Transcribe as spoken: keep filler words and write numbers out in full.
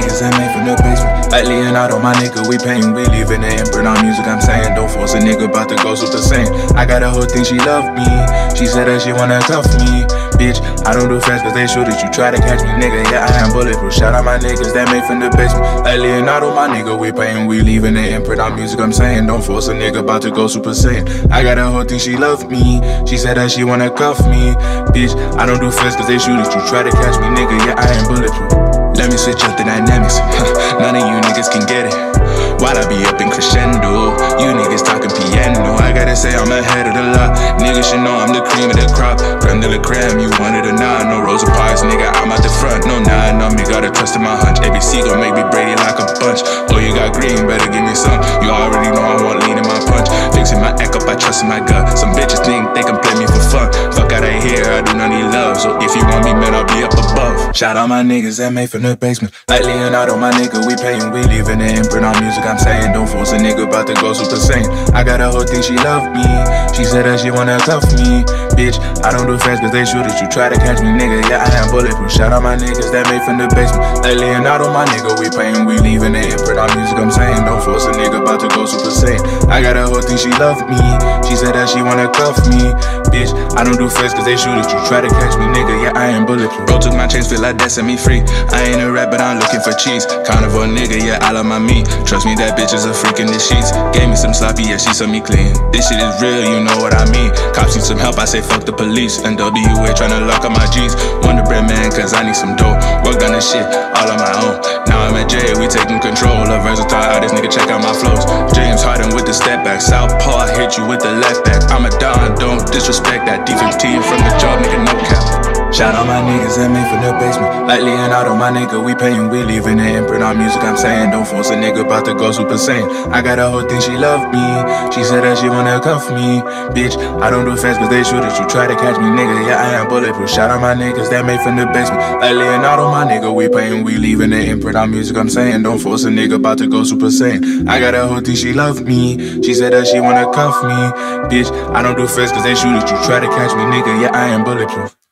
niggas that made from the basement. Like Leonardo, my nigga, we pain, we leaving the imprint on music. I'm saying, don't force a nigga about to go super sane. I got a whole thing, she love me. She said that she wanna cuff me. Bitch, I don't do fast cause they shoot at you. Try to catch me, nigga, yeah, I am bulletproof. Shout out my niggas that made from the basement. Like Leonardo, my nigga, we pain, we leaving the imprint on music. I'm saying, don't force a nigga about to go super sane. I got a whole thing, she love me. She said that she wanna cuff me. Bitch, I don't do fast cause they shoot at you. Try to catch me, nigga, yeah, I am bulletproof. Let me switch up the dynamics. None of you niggas can get it. While I be up in crescendo, you niggas talking piano. I gotta say I'm ahead of the lot. Niggas should know I'm the cream of the crop. Creme de la creme, you wanted or not. No Rosa Parks, nigga, I'm out the front. No nine on me, gotta trust in my hunch. A B C gon' make me Brady like a bunch. Oh, you got green, better give me some. You already know I want lean in my punch. Fixing my act up, I trust in my gut. Some bitches think they can play me for fun. Fuck out of here, I do not need love. So if you want me, man, I'll be up above. Shout out my niggas that made from the basement. Like Leonardo, my nigga, we payin', we leaving the imprint on music. I'm saying, don't force a nigga about to go super sane. I got a whole thing, she love me. She said that she wanna cuff me. Bitch, I don't do fast cause they shoot at you. Try to catch me, nigga, yeah, I am bulletproof. Shout out my niggas that made from the basement. Like Leonardo, my nigga, we payin', we leaving the imprint on music. I'm saying, don't force a nigga about to go super sane. I got a whole thing, she love me. She said that she wanna cuff me. Bitch, I don't do fast cause they shoot at you. Try to catch me, nigga, yeah, I am bulletproof. Bro took my chains, feel like that set me free. I ain't a rap, but I'm looking for cheese. Carnivore nigga, yeah, I love my meat. Trust me, that bitch is a freak in the sheets. Gave me some sloppy, yeah, she saw me clean. This shit is real, you know what I mean. Cops need some help, I say fuck the police. N W A tryna lock up my G's. Wonder bread man, cause I need some dough. Worked on this shit all on my own. Now I'm at jail, we taking control. A versatile artist, nigga, check out my flows. James Harden with the step back. Southpaw, hit you with the left back. I'm a don, don't disrespect that defense team from the job, nigga, no cap. Shout out my niggas that made from the basement. Like Leonardo, my nigga, we payin', we leaving the imprint on music. I'm saying, don't force a nigga about to go super sane. I got a whole thing, she love me. She said that she wanna cuff me. Bitch, I don't do fast cause they shoot at you. Try to catch me, nigga, yeah, I am bulletproof. Shout out my niggas that made from the basement. Like Leonardo, my nigga, we payin', we leaving the imprint on music. I'm saying, don't force a nigga about to go super sane. I got a whole thing, she love me. She said that she wanna cuff me. Bitch, I don't do fast cause they shoot at you. Try to catch me, nigga, yeah, I am bulletproof.